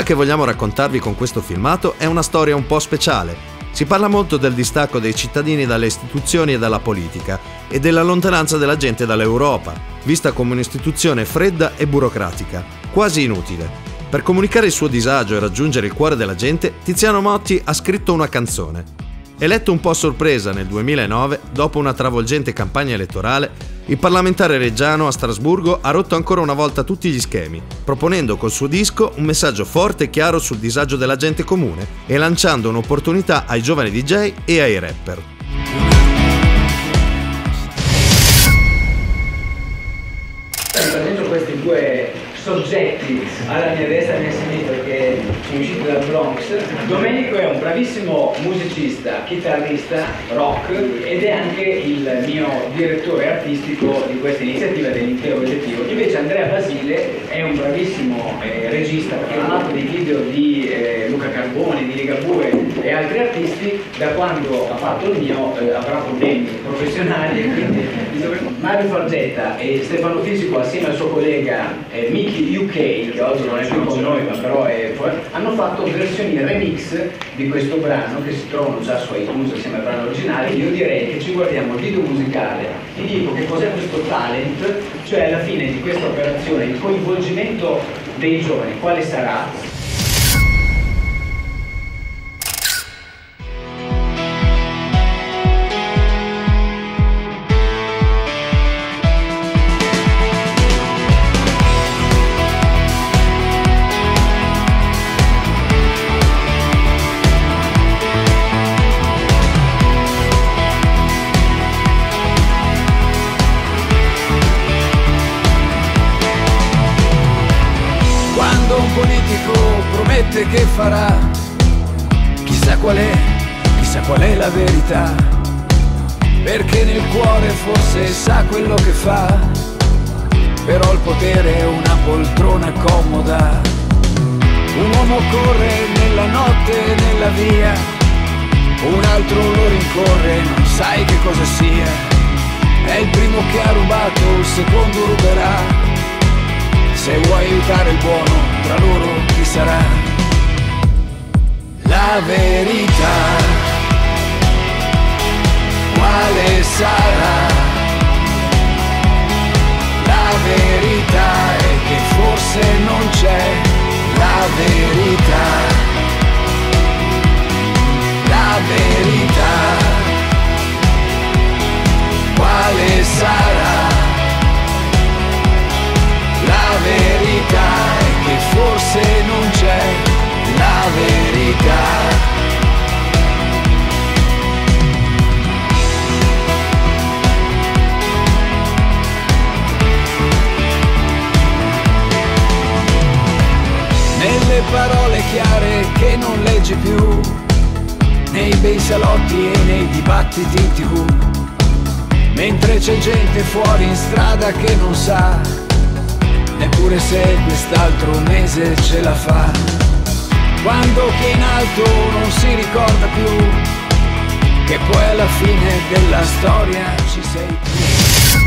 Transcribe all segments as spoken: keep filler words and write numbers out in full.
che vogliamo raccontarvi con questo filmato è una storia un po' speciale. Si parla molto del distacco dei cittadini dalle istituzioni e dalla politica e della lontananza della gente dall'Europa, vista come un'istituzione fredda e burocratica, quasi inutile. Per comunicare il suo disagio e raggiungere il cuore della gente, Tiziano Motti ha scritto una canzone. Eletto un po' a sorpresa nel duemilanove, dopo una travolgente campagna elettorale, il parlamentare reggiano a Strasburgo ha rotto ancora una volta tutti gli schemi, proponendo col suo disco un messaggio forte e chiaro sul disagio della gente comune e lanciando un'opportunità ai giovani D J e ai rapper. Facendo questi due soggetti alla mia destra e alla mia sinistra che sono usciti dal Bronx. Domenico è un bravissimo musicista, chitarrista, rock ed è anche il mio direttore artistico di questa iniziativa dell'intero collettivo. Invece Andrea Basile è un bravissimo eh, regista perché ha fatto dei video di eh, Luca Carboni, di Ligabue e altri artisti. Da quando ha fatto il mio eh, avrà problemi professionali e quindi Mario Fargetta e Stefano Fisico assieme al suo collega eh, Mickey U K, che oggi non è più con noi ma però è fuori, hanno fatto versioni remix di questo brano che si trovano già su iTunes assieme al brano originale. Io direi che ci guardiamo il video musicale, ti dico che cos'è questo talent, cioè alla fine di questa operazione il coinvolgimento dei giovani, quale sarà? Promette che farà, chissà qual è, chissà qual è la verità, perché nel cuore forse sa quello che fa, però il potere è una poltrona comoda. Un uomo corre nella notte e nella via, un altro lo rincorre, non sai che cosa sia, è il primo che ha rubato, il secondo ruberà. Se vuoi aiutare il buono, tra loro chi sarà? La verità, quale sarà? La verità è che forse non c'è la verità. La verità, quale sarà? La verità è che forse non c'è la verità. Nelle parole chiare che non leggi più, nei bei salotti e nei dibattiti in tivù, mentre c'è gente fuori in strada che non sa neppure se quest'altro mese ce la fa, quando chi è in alto non si ricorda più che poi alla fine della storia ci sei tu.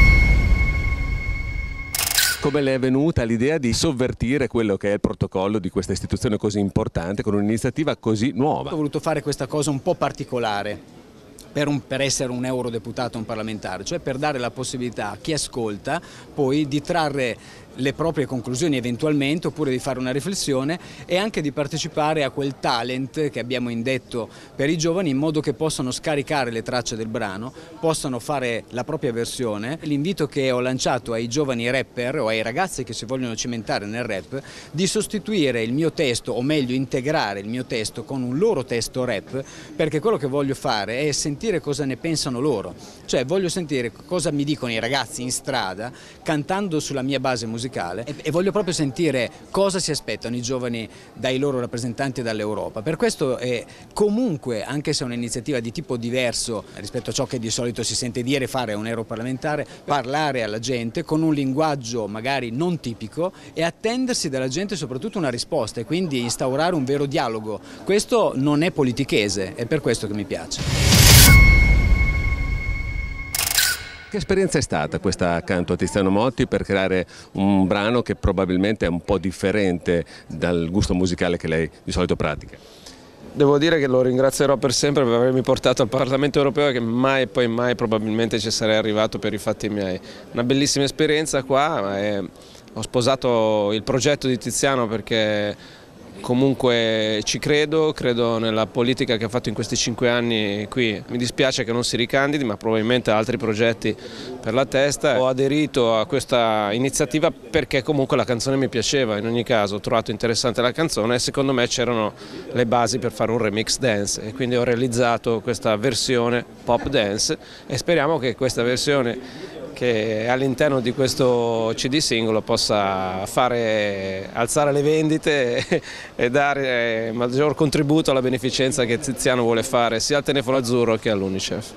Come le è venuta l'idea di sovvertire quello che è il protocollo di questa istituzione così importante con un'iniziativa così nuova? Ho voluto fare questa cosa un po' particolare. Per, un, per essere un eurodeputato, un parlamentare, cioè per dare la possibilità a chi ascolta poi di trarre le proprie conclusioni eventualmente, oppure di fare una riflessione e anche di partecipare a quel talent che abbiamo indetto per i giovani, in modo che possano scaricare le tracce del brano, possano fare la propria versione. L'invito che ho lanciato ai giovani rapper o ai ragazzi che si vogliono cimentare nel rap, di sostituire il mio testo, o meglio integrare il mio testo con un loro testo rap, perché quello che voglio fare è sentire cosa ne pensano loro, cioè voglio sentire cosa mi dicono i ragazzi in strada cantando sulla mia base musicale. E, e voglio proprio sentire cosa si aspettano i giovani dai loro rappresentanti e dall'Europa. Per questo è comunque, anche se è un'iniziativa di tipo diverso rispetto a ciò che di solito si sente dire fare un europarlamentare, parlare alla gente con un linguaggio magari non tipico e attendersi dalla gente soprattutto una risposta, e quindi instaurare un vero dialogo. Questo non è politichese, è per questo che mi piace. Che esperienza è stata questa accanto a Tiziano Motti per creare un brano che probabilmente è un po' differente dal gusto musicale che lei di solito pratica? Devo dire che lo ringrazierò per sempre per avermi portato al Parlamento europeo, che mai e poi mai probabilmente ci sarei arrivato per i fatti miei. Una bellissima esperienza qua, e ho sposato il progetto di Tiziano perché comunque ci credo, credo nella politica che ha fatto in questi cinque anni qui. Mi dispiace che non si ricandidi, ma probabilmente ha altri progetti per la testa. Ho aderito a questa iniziativa perché comunque la canzone mi piaceva, in ogni caso ho trovato interessante la canzone e secondo me c'erano le basi per fare un remix dance e quindi ho realizzato questa versione pop dance e speriamo che questa versione che all'interno di questo C D singolo possa fare alzare le vendite e dare maggior contributo alla beneficenza che Tiziano vuole fare sia al Telefono Azzurro che all'Unicef.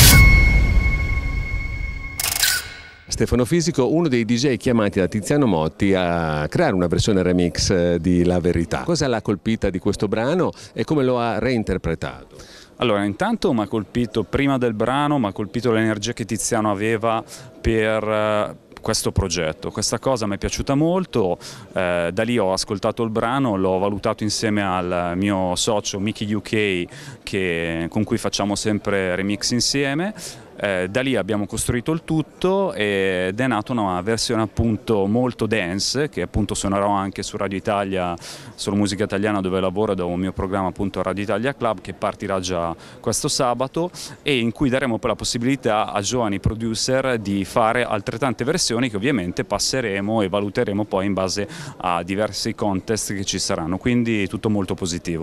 Stefano Fisico, uno dei D J chiamati da Tiziano Motti a creare una versione remix di La Verità. Cosa l'ha colpita di questo brano e come lo ha reinterpretato? Allora, intanto mi ha colpito, prima del brano, mi ha colpito l'energia che Tiziano aveva per uh, questo progetto. Questa cosa mi è piaciuta molto, eh, da lì ho ascoltato il brano, l'ho valutato insieme al mio socio Mickey U K che, con cui facciamo sempre remix insieme. Eh, da lì abbiamo costruito il tutto ed è nata una versione appunto molto dance che appunto suonerò anche su Radio Italia, sulla musica italiana dove lavoro, da un mio programma appunto Radio Italia Club che partirà già questo sabato e in cui daremo poi la possibilità a giovani producer di fare altrettante versioni che ovviamente passeremo e valuteremo poi in base a diversi contest che ci saranno, quindi tutto molto positivo.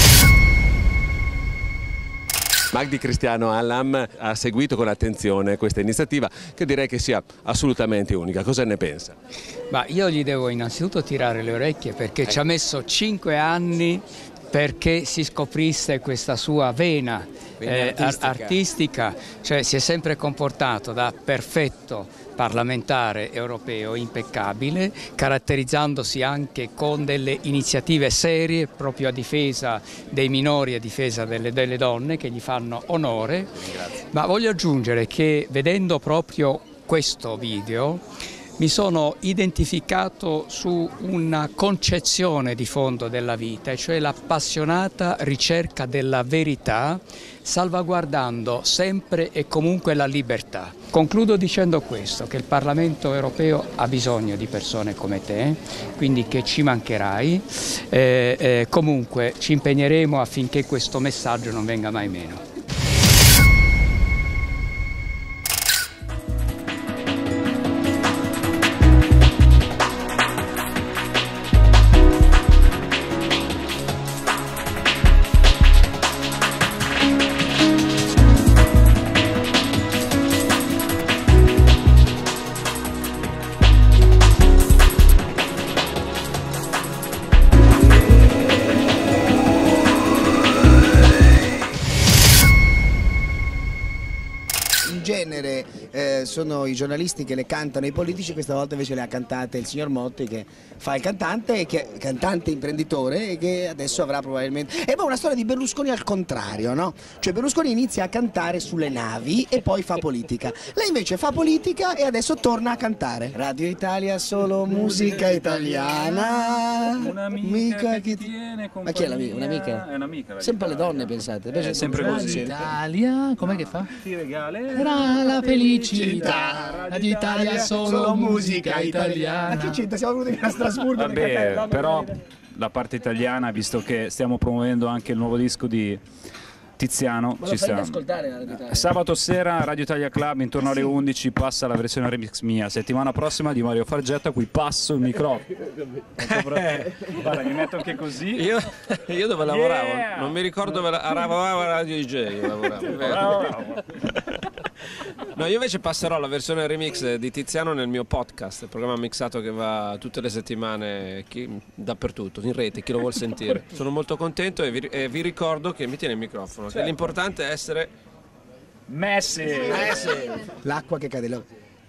Magdi Cristiano Allam ha seguito con attenzione questa iniziativa che direi che sia assolutamente unica. Cosa ne pensa? Ma io gli devo innanzitutto tirare le orecchie perché ci ha messo cinque anni perché si scoprisse questa sua vena eh, artistica. artistica, cioè si è sempre comportato da perfetto parlamentare europeo impeccabile, caratterizzandosi anche con delle iniziative serie proprio a difesa dei minori e a difesa delle, delle donne che gli fanno onore. Grazie. Ma voglio aggiungere che vedendo proprio questo video mi sono identificato su una concezione di fondo della vita, cioè l'appassionata ricerca della verità, salvaguardando sempre e comunque la libertà. Concludo dicendo questo, che il Parlamento europeo ha bisogno di persone come te, quindi che ci mancherai, eh, eh, comunque ci impegneremo affinché questo messaggio non venga mai meno. genere eh, sono i giornalisti che le cantano i politici, questa volta invece le ha cantate il signor Motti che fa il cantante, che, cantante imprenditore e che adesso avrà probabilmente... E poi una storia di Berlusconi al contrario, no? Cioè Berlusconi inizia a cantare sulle navi e poi fa politica. Lei invece fa politica e adesso torna a cantare. Radio Italia, solo musica italiana. Un'amica che ti tiene compagnia. Ma chi è l'amica? Un'amica? È un'amica. Sempre alle donne, pensate. È sempre così. Italia, com'è che fa? Ti regalerà la felicità. Radio Italia, solo musica italiana. Ma che c'entra? Siamo venuti a Strasburgo. Vabbè, però la parte italiana, visto che stiamo promuovendo anche il nuovo disco di Tiziano, ma ci stiamo. Ascoltare Radio Italia. Sabato sera Radio Italia Club intorno alle undici passa la versione remix mia. Settimana prossima di Mario Fargetta, a cui passo il microfono. Guarda, mi metto anche così. Io, io dove lavoravo? Yeah. Non mi ricordo dove lavoravo a Radio D J. Io lavoravo. No, io invece passerò la versione remix di Tiziano nel mio podcast, il programma mixato che va tutte le settimane chi, dappertutto, in rete, chi lo vuol sentire. Sono molto contento e vi, e vi ricordo che mi tiene il microfono, certo. Che l'importante è essere messi. L'acqua che cade,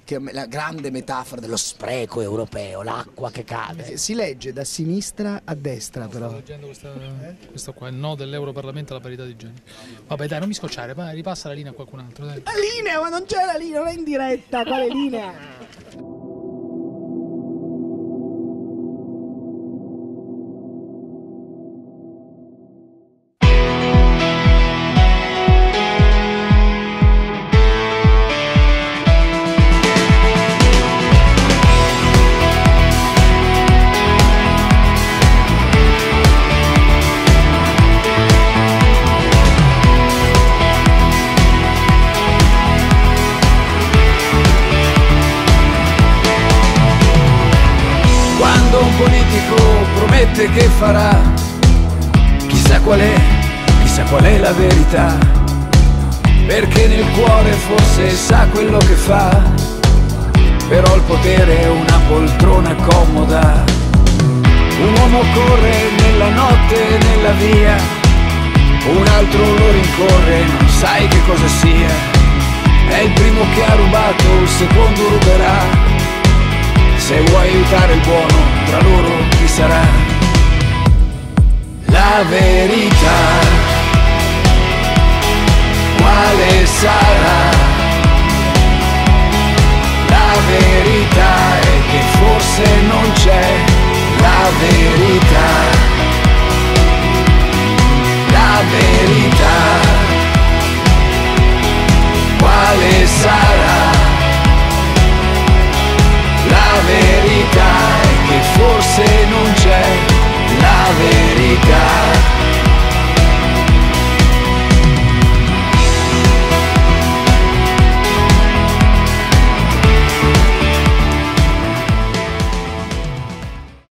che è la grande metafora dello spreco europeo, l'acqua che cade. Si legge da sinistra a destra però. Sto leggendo questa, questo qua, il no dell'Europarlamento alla parità di genere. Vabbè dai, non mi scocciare, vai, ripassa la linea a qualcun altro. Dai. La linea, ma non c'è la linea, non è in diretta, quale linea? Che farà, chissà qual è, chissà qual è la verità, perché nel cuore forse sa quello che fa, però il potere è una poltrona comoda. Un uomo corre nella notte, nella via, un altro lo rincorre, non sai che cosa sia, è il primo che ha rubato, il secondo ruberà, se vuoi aiutare il buono, tra loro chi sarà? La verità, quale sarà? La verità è che forse non c'è la verità.